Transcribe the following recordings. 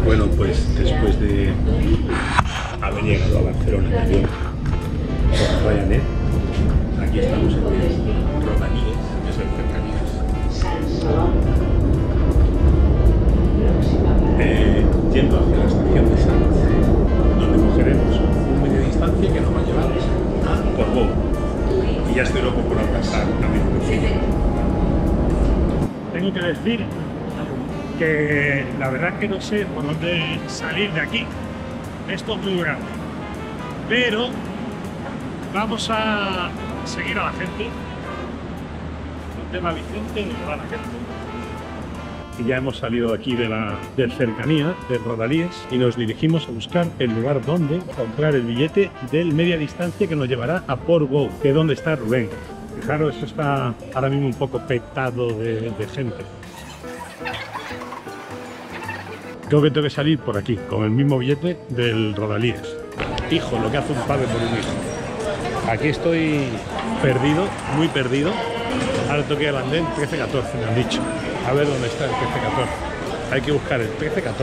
Bueno, pues después de haber llegado a Barcelona en avión con Ryanair, aquí estamos en el Rodalies, que es el cercanías. Yendo hacia la estación de Sants, donde cogeremos un media distancia que nos va a llevar a Portbou. Y ya estoy loco por alcanzar a mi domicilio. Tengo que decir que la verdad es que no sé por dónde salir de aquí. Esto es muy grande, pero vamos a seguir a la gente. ¿Dónde va Vicente? ¿Dónde va la gente? Y ya hemos salido aquí del cercanía, del Rodalies, y nos dirigimos a buscar el lugar donde comprar el billete del media distancia que nos llevará a Portbou, que es donde está Rubén. Fijaros, eso está ahora mismo un poco petado de gente. Creo que tengo que salir por aquí, con el mismo billete del Rodalies. Hijo, lo que hace un padre por un hijo. Aquí estoy perdido, muy perdido. Ahora tengo que ir al andén 13-14, me han dicho. A ver dónde está el 13-14. Hay que buscar el 13-14.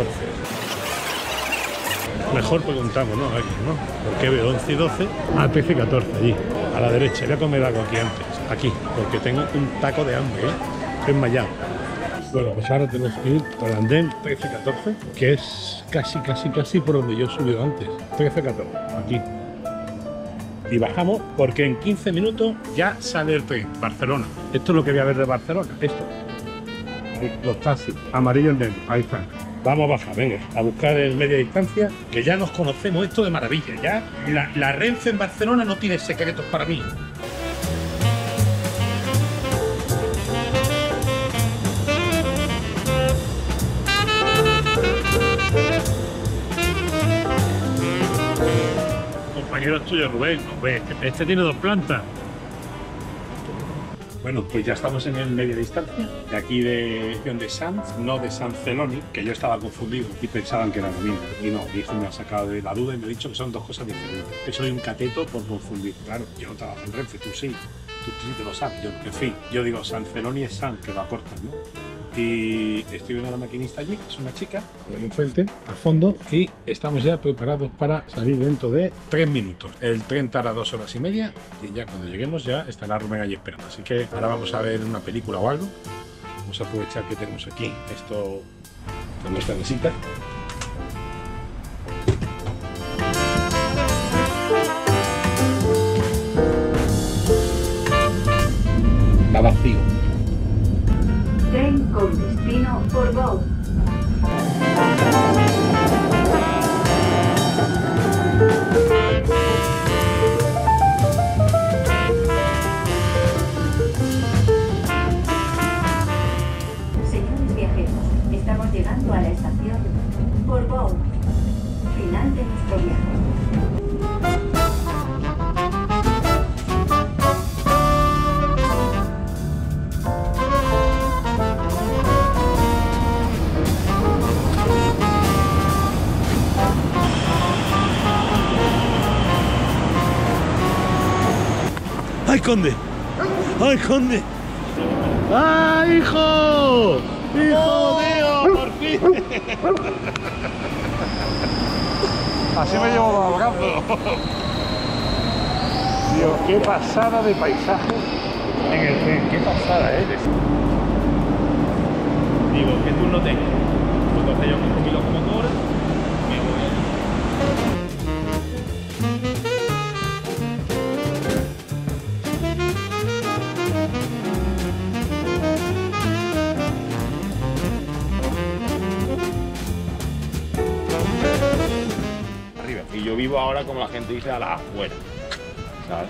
Mejor preguntamos, ¿no? Aquí, ¿no? Porque veo 11 y 12 a 13-14 allí, a la derecha. Voy a comer algo aquí antes, aquí, porque tengo un taco de hambre, ¿eh? Estoy enmayado. Bueno, pues ahora tenemos que ir al andén 13-14, que es casi por donde yo he subido antes. 13-14, aquí. Y bajamos porque en 15 minutos ya sale el tren, Barcelona. Esto es lo que voy a ver de Barcelona, esto. Ahí, los taxis, amarillo en negro, ahí están. Vamos a bajar, venga, a buscar el media distancia, que ya nos conocemos esto de maravilla. Ya la Renfe en Barcelona no tiene secretos para mí. Compañero tuyo, Rubén, este tiene 2 plantas. Bueno, pues ya estamos en el media distancia, de aquí de Sants, no de San Celoni, que yo estaba confundido y pensaban que era lo mismo. Y no, mi hijo me ha sacado de la duda y me ha dicho que son 2 cosas diferentes. Que soy un cateto por confundir. Claro, yo no trabajo en Renfe, tú sí te lo sabes. Yo, en fin, yo digo San Celoni es San, que lo acortan, ¿no? Y estoy viendo a la maquinista allí, que es una chica, enfrente, al fondo, y estamos ya preparados para salir dentro de 3 minutos. El tren tarda 2 horas y media y ya cuando lleguemos ya estará Rubén allí esperando. Así que ahora vamos a ver una película o algo. Vamos a aprovechar que tenemos aquí esto con nuestra mesita. Va vacío. Tren con destino Portbou. Señores viajeros, estamos llegando a la estación Portbou. Final de nuestro viaje. ¡Ay, conde! ¡Ay, conde! ¡Ay, hijo! ¡Hijo mío! ¡Por fin! Así me llevo los brazos. Dios, qué pasada de paisaje en el tren. ¡Qué pasada, eh! Digo, ¿qué turno tengo? Entonces yo cojo mi locomotora, me voy. Y yo vivo ahora, como la gente dice, a las afueras, ¿sabes?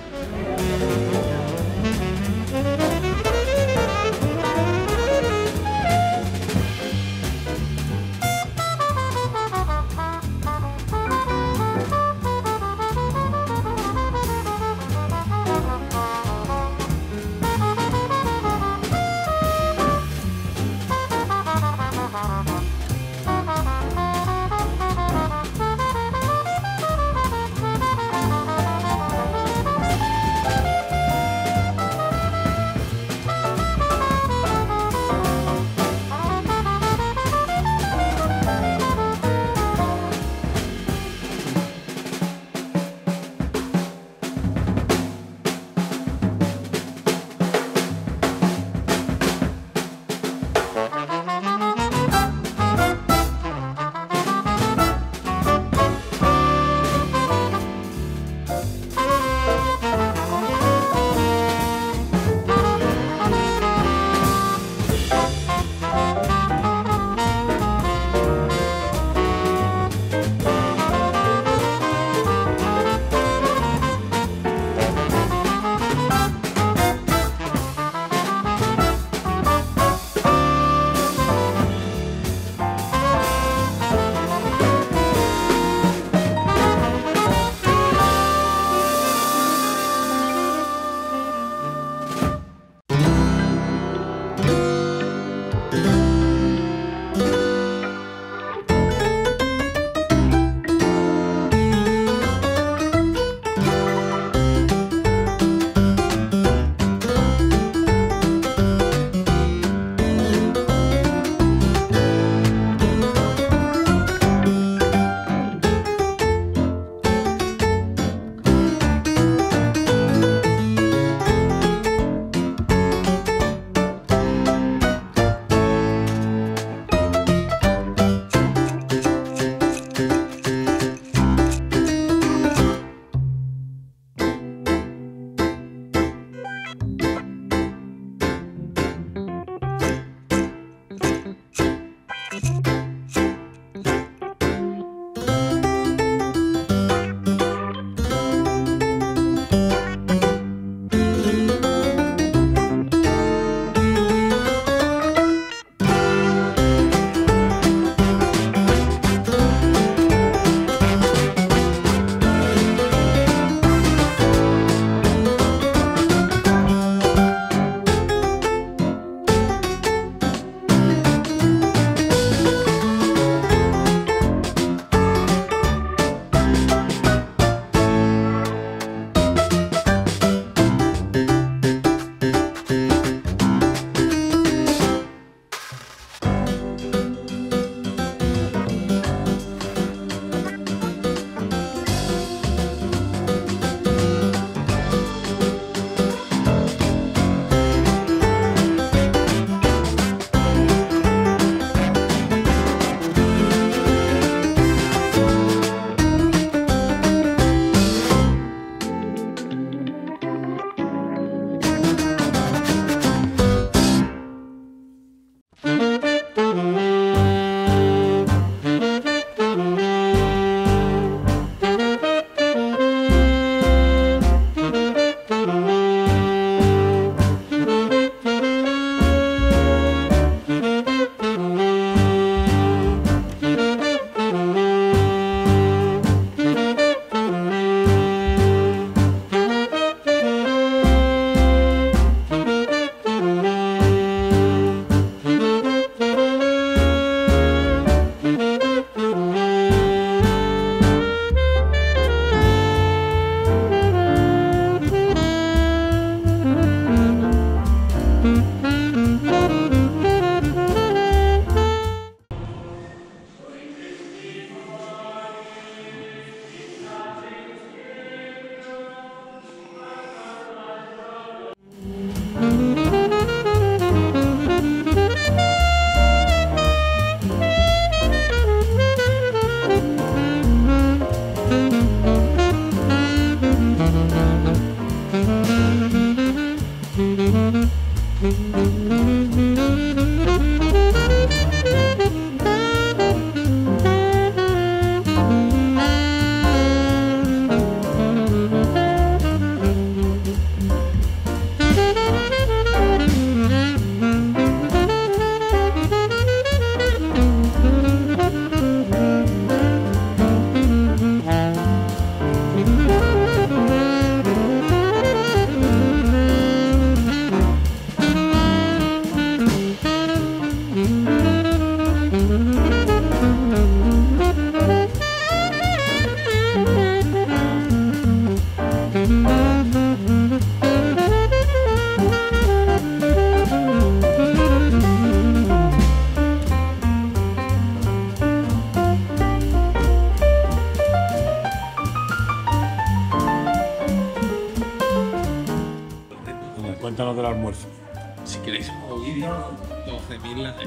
Cuéntanos del almuerzo. Si queréis un nuevo vídeo, 12.000 likes.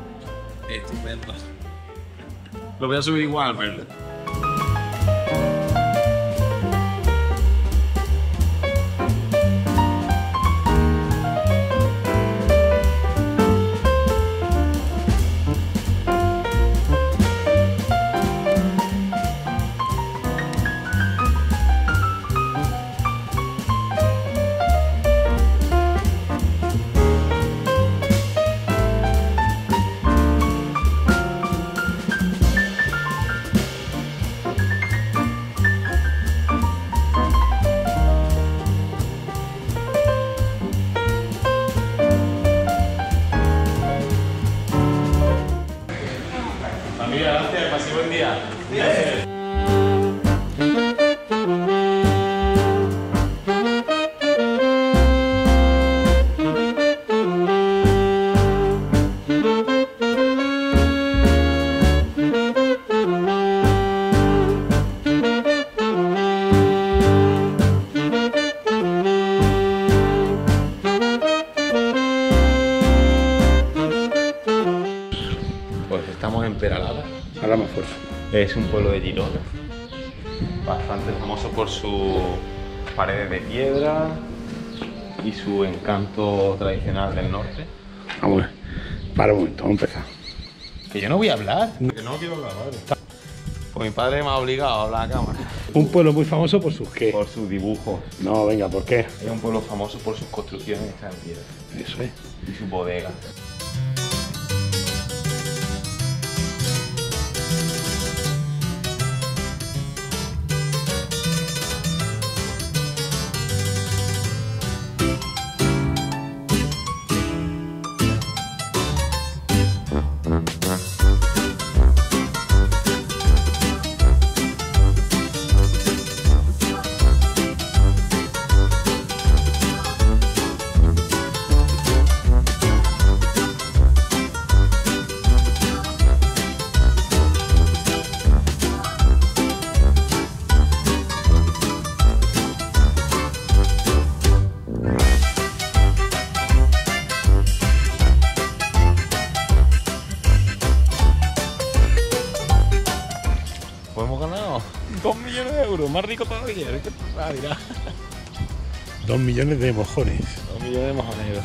Estupendo. Lo voy a subir igual, pero... Gracias, pase buen día. Gracias. Pues estamos en Peralada. Habla más fuerte. Es un pueblo de Girona, bastante famoso por sus paredes de piedra y su encanto tradicional del norte. Vamos, para un momento, vamos a empezar. Que yo no voy a hablar. Que no quiero hablar, padre. Pues mi padre me ha obligado a hablar a cámara. Un pueblo muy famoso por sus qué. Por sus dibujos. No, venga, ¿por qué? Es un pueblo famoso por sus construcciones hechas en piedra. Eso es. Y sus bodegas. Pues hemos ganado 2 millones de euros, más rico todavía. ¿Qué pasa? Dirá. 2 millones de mojones. 2 millones de mojoneros.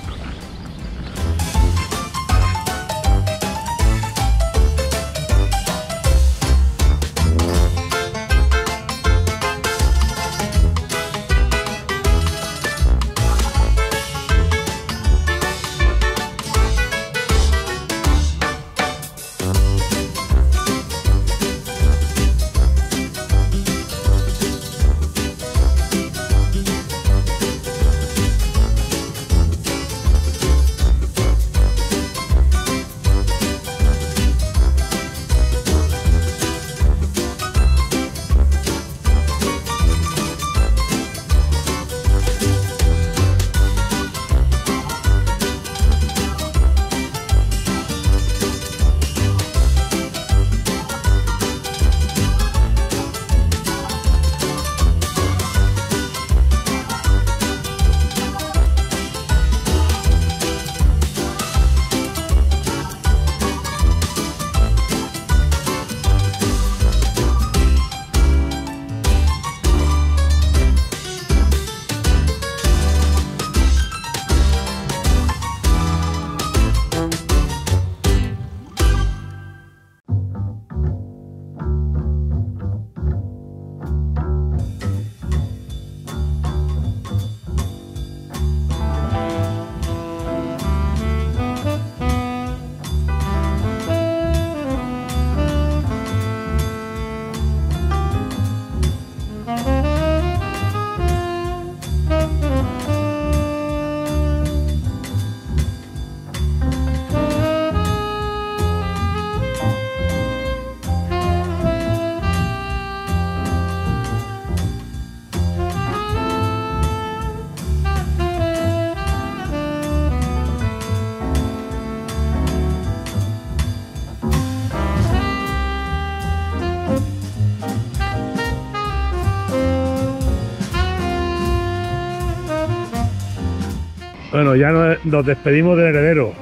Bueno, ya nos despedimos del heredero.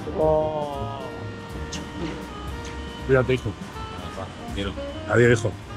Cuídate, hijo. Quiero. Adiós, hijo.